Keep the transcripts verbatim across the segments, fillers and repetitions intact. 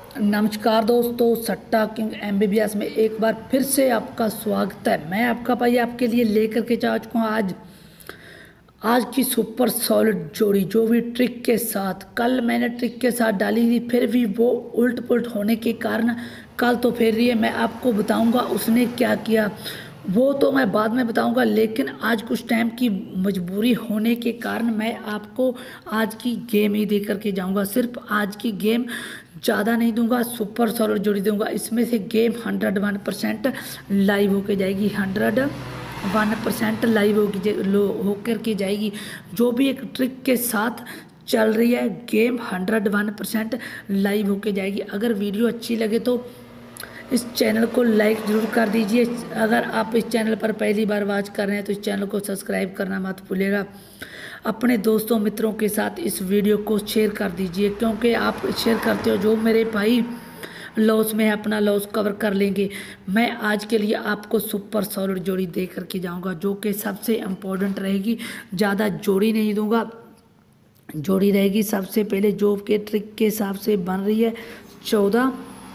नमस्कार दोस्तों, सट्टा किंग एमबीबीएस में एक बार फिर से आपका स्वागत है। मैं आपका भाई आपके लिए लेकर के जा चुका हूँ आज आज की सुपर सॉलिड जोड़ी, जो भी ट्रिक के साथ कल मैंने ट्रिक के साथ डाली थी, फिर भी वो उल्ट पुल्ट होने के कारण कल तो फेर रही है। मैं आपको बताऊंगा उसने क्या किया, वो तो मैं बाद में बताऊंगा, लेकिन आज कुछ टाइम की मजबूरी होने के कारण मैं आपको आज की गेम ही दे करके जाऊंगा। सिर्फ आज की गेम, ज़्यादा नहीं दूंगा, सुपर सॉलिड जोड़ी दूंगा। इसमें से game hundred one percent live होके जाएगी, हंड्रेड वन परसेंट लाइव होगी होकर के जाएगी। जो भी एक ट्रिक के साथ चल रही है game, hundred one percent live होके जाएगी। अगर वीडियो अच्छी लगे तो इस चैनल को लाइक ज़रूर कर दीजिए। अगर आप इस चैनल पर पहली बार वॉच कर रहे हैं तो इस चैनल को सब्सक्राइब करना मत भूलिएगा। अपने दोस्तों मित्रों के साथ इस वीडियो को शेयर कर दीजिए, क्योंकि आप शेयर करते हो जो मेरे भाई लॉस में है अपना लॉस कवर कर लेंगे। मैं आज के लिए आपको सुपर सॉलिड जोड़ी दे करके जाऊंगा, जो कि सबसे इम्पोर्टेंट रहेगी। ज़्यादा जोड़ी नहीं दूंगा, जोड़ी रहेगी सबसे पहले जो के ट्रिक के हिसाब से बन रही है चौदह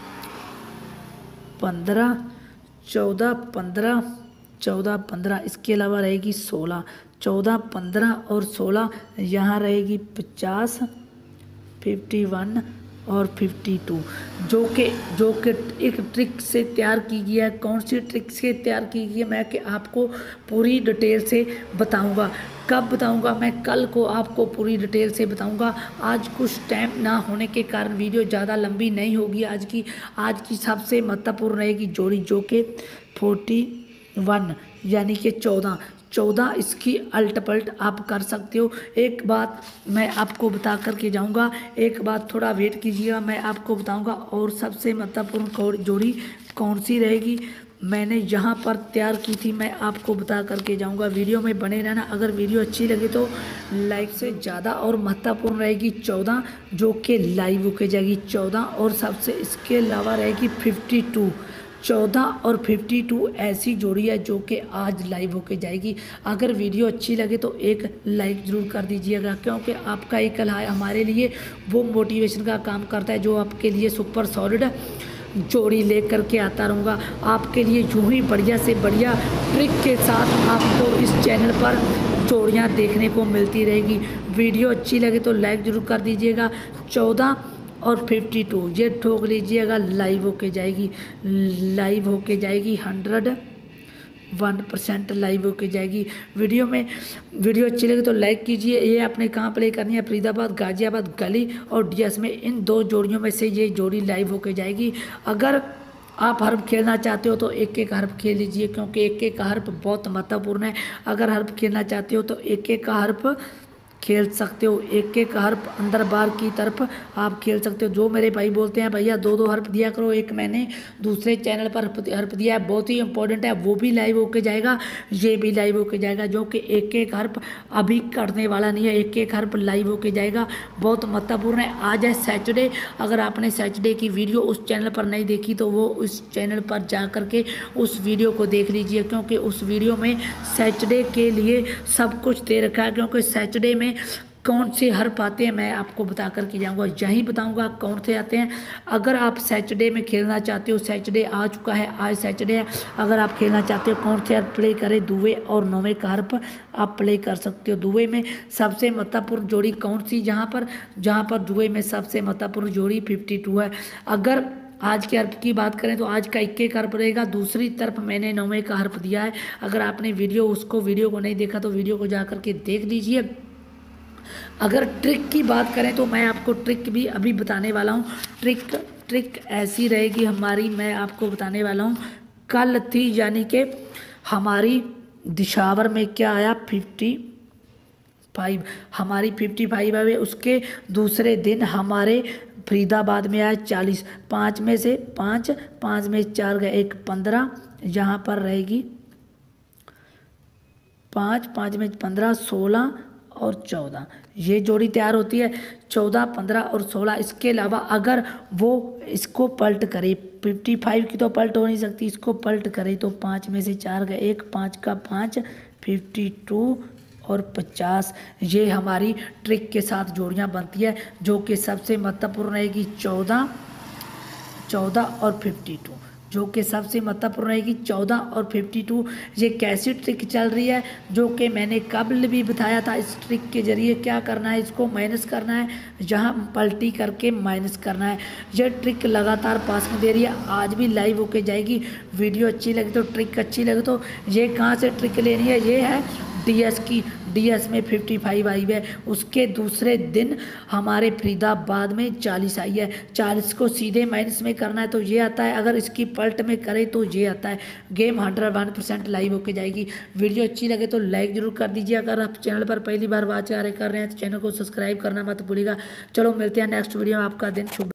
पंद्रह चौदह पंद्रह चौदह पंद्रह इसके अलावा रहेगी सोलह, चौदह पंद्रह और सोलह यहाँ रहेगी पचास, फिफ्टी वन और फिफ्टी टू, जो कि जो कि एक ट्रिक से तैयार की गई है। कौन सी ट्रिक से तैयार की गई है मैं कि आपको पूरी डिटेल से बताऊंगा। कब बताऊंगा? मैं कल को आपको पूरी डिटेल से बताऊंगा। आज कुछ टाइम ना होने के कारण वीडियो ज़्यादा लंबी नहीं होगी। आज की आज की सबसे महत्वपूर्ण रहेगी जोड़ी, जो कि फोर्टी वन यानी कि चौदह चौदह इसकी अल्ट पल्ट आप कर सकते हो। एक बात मैं आपको बता करके जाऊंगा, एक बात थोड़ा वेट कीजिएगा, मैं आपको बताऊंगा। और सबसे महत्वपूर्ण जोड़ी कौन सी रहेगी मैंने यहाँ पर तैयार की थी, मैं आपको बता करके जाऊंगा। वीडियो में बने रहना। अगर वीडियो अच्छी लगे तो लाइक से ज़्यादा। और महत्वपूर्ण रहेगी चौदह, जो कि लाइव होके जाएगी चौदह। और सबसे इसके अलावा रहेगी फिफ्टी टू, चौदह और फिफ्टी टू ऐसी जोड़ी है जो कि आज लाइव होके जाएगी। अगर वीडियो अच्छी लगे तो एक लाइक ज़रूर कर दीजिएगा, क्योंकि आपका एक लाइक हमारे लिए वो मोटिवेशन का काम करता है, जो आपके लिए सुपर सॉलिड जोड़ी लेकर के आता रहूँगा आपके लिए यूँ ही बढ़िया से बढ़िया ट्रिक के साथ। आपको इस चैनल पर जोड़ियाँ देखने को मिलती रहेगी। वीडियो अच्छी लगे तो लाइक ज़रूर कर दीजिएगा। चौदह और फिफ्टी टू ये ठोक लीजिएगा, लाइव होके जाएगी, लाइव होके जाएगी, हंड्रेड वन परसेंट लाइव होके जाएगी। वीडियो में वीडियो अच्छी लगे तो लाइक कीजिए। ये आपने कहाँ प्ले करनी है? फरीदाबाद, गाजियाबाद, गली और डीएस में, इन दो जोड़ियों में से ये जोड़ी लाइव होके जाएगी। अगर आप हर्फ खेलना चाहते हो तो एक एक हर्फ खेल लीजिए, क्योंकि एक एक हर्फ बहुत महत्वपूर्ण है। अगर हर्फ खेलना चाहते हो तो एक एक हर्फ खेल सकते हो, एक एक हर्फ अंदर बार की तरफ आप खेल सकते हो। जो मेरे भाई बोलते हैं भैया दो दो हर्फ दिया करो, एक मैंने दूसरे चैनल पर हर्फ दिया है, बहुत ही इंपॉर्टेंट है, वो भी लाइव होके जाएगा, ये भी लाइव होके जाएगा। जो कि एक एक हर्फ अभी करने वाला नहीं है, एक एक हर्फ लाइव होके जाएगा, बहुत महत्वपूर्ण है। आज है सैटरडे। अगर आपने सैटरडे की वीडियो उस चैनल पर नहीं देखी तो वो उस चैनल पर जा करके उस वीडियो को देख लीजिए, क्योंकि उस वीडियो में सैटरडे के लिए सब कुछ दे रखा है। क्योंकि सैटरडे में कौन से हर्फ आते हैं मैं आपको बता करके जाऊंगा, यही बताऊंगा कौन से आते हैं। अगर आप सैटरडे में खेलना चाहते हो, सैटरडे आ चुका है, आज सैटरडे है, अगर आप खेलना चाहते हो कौन से हर्फ प्ले करें, दुए और नौवे का हर्फ आप प्ले कर सकते हो। दुए में सबसे महत्वपूर्ण जोड़ी कौन सी? जहाँ पर जहाँ पर दुए में सबसे महत्वपूर्ण जोड़ी फिफ्टी टू है। अगर आज के हर्फ की बात करें तो आज का इक्के का हर्फ रहेगा, दूसरी तरफ मैंने नौवे का हर्फ दिया है। अगर आपने वीडियो उसको वीडियो को नहीं देखा तो वीडियो को जा करके देख लीजिए। अगर ट्रिक की बात करें तो मैं आपको ट्रिक भी अभी बताने वाला हूँ। ट्रिक ट्रिक ऐसी रहेगी हमारी, मैं आपको बताने वाला हूँ। कल थी यानी कि हमारी दिशावर में क्या आया, फिफ्टी फाइव, हमारी फिफ्टी फाइव है। उसके दूसरे दिन हमारे फरीदाबाद में आया चालीस, पाँच में से पाँच पाँच में चार गए एक, पंद्रह यहाँ पर रहेगी, पाँच पाँच में पंद्रह, सोलह और चौदह, ये जोड़ी तैयार होती है। चौदह पंद्रह और सोलह। इसके अलावा अगर वो इसको पलट करे, फिफ्टी फाइव की तो पलट हो नहीं सकती, इसको पलट करे तो पाँच में से चार गए एक, पाँच का पाँच, फिफ्टी टू और पचास, ये हमारी ट्रिक के साथ जोड़ियां बनती है। जो कि सबसे महत्वपूर्ण रहेगी चौदह चौदह और फिफ्टी टू, जो कि सबसे महत्वपूर्ण रहेगी चौदह और फिफ्टी टू। ये कैसी ट्रिक चल रही है, जो कि मैंने कबल भी बताया था। इस ट्रिक के जरिए क्या करना है, इसको माइनस करना है, जहाँ पलटी करके माइनस करना है। ये ट्रिक लगातार पास में दे रही है, आज भी लाइव होके जाएगी। वीडियो अच्छी लगी तो, ट्रिक अच्छी लगे तो, ये कहाँ से ट्रिक लेनी है, ये है डीएस की। डीएस में फिफ्टी फाइव आई है, उसके दूसरे दिन हमारे फरीदाबाद में चालीस आई है। चालीस को सीधे माइनस में करना है तो ये आता है, अगर इसकी पलट में करें तो ये आता है। Game hundred one percent live होके जाएगी। वीडियो अच्छी लगे तो लाइक जरूर कर दीजिए। अगर आप चैनल पर पहली बार वाच आ रहे कर रहे हैं तो चैनल को सब्सक्राइब करना मत भूलिएगा। चलो मिलते हैं नेक्स्ट वीडियो में। आपका दिन शुभ।